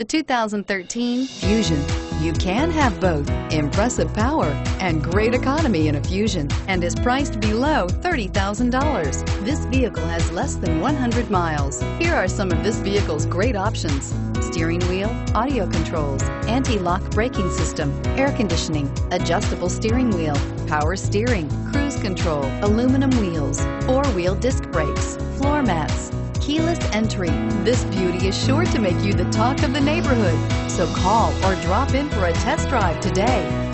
The 2013 Fusion. You can have both impressive power and great economy in a Fusion, and is priced below $30,000. This vehicle has less than 100 miles. Here are some of this vehicle's great options: steering wheel audio controls, anti-lock braking system, air conditioning, adjustable steering wheel, power steering, cruise control, aluminum wheels, four-wheel disc brakes, floor mats, keyless entry. This beauty is sure to make you the talk of the neighborhood. So call or drop in for a test drive today.